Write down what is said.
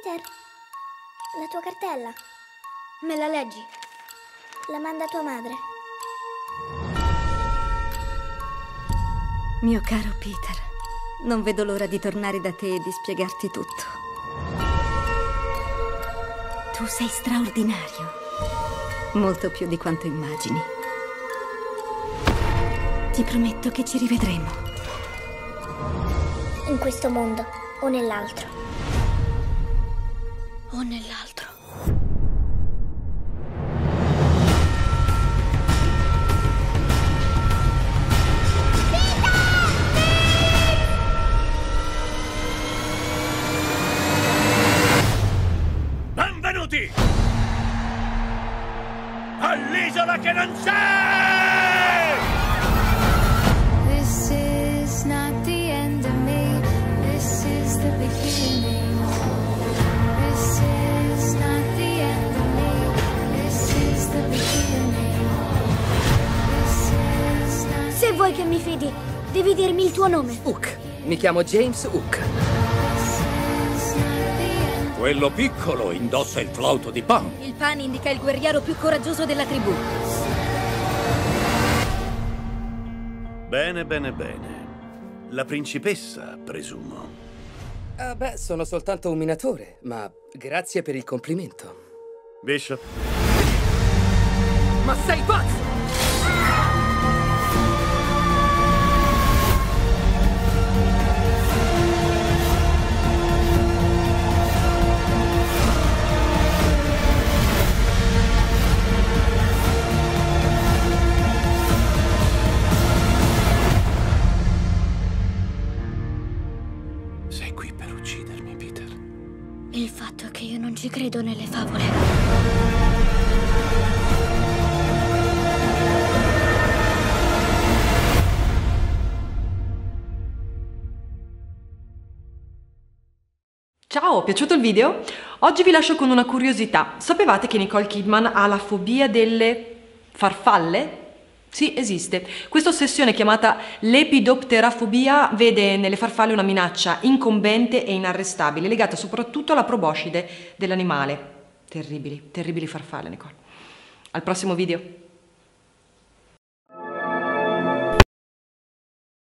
Peter, la tua cartella. Me la leggi? La manda tua madre. Mio caro Peter, non vedo l'ora di tornare da te e di spiegarti tutto. Tu sei straordinario, molto più di quanto immagini. Ti prometto che ci rivedremo. In questo mondo o nell'altro. O nell'altro. Benvenuti all'isola che non c'è! This is not the end of me. This is the beginning. This is not the end of me. This is the beginning. This is not. Se vuoi che mi fidi, devi dirmi il tuo nome. Hook. Mi chiamo James Hook. Quello piccolo indossa il flauto di Pan. Il Pan indica il guerriero più coraggioso della tribù. Bene, bene, bene. La principessa, presumo. Ah, beh, sono soltanto un minatore, ma grazie per il complimento. Bishop. Ma sei pazzo! Sei qui per uccidermi, Peter. Il fatto è che io non ci credo nelle favole. Ciao, piaciuto il video? Oggi vi lascio con una curiosità. Sapevate che Nicole Kidman ha la fobia delle farfalle? Sì, esiste. Questa ossessione chiamata lepidopterafobia vede nelle farfalle una minaccia incombente e inarrestabile, legata soprattutto alla proboscide dell'animale. Terribili, terribili farfalle, Nicole. Al prossimo video.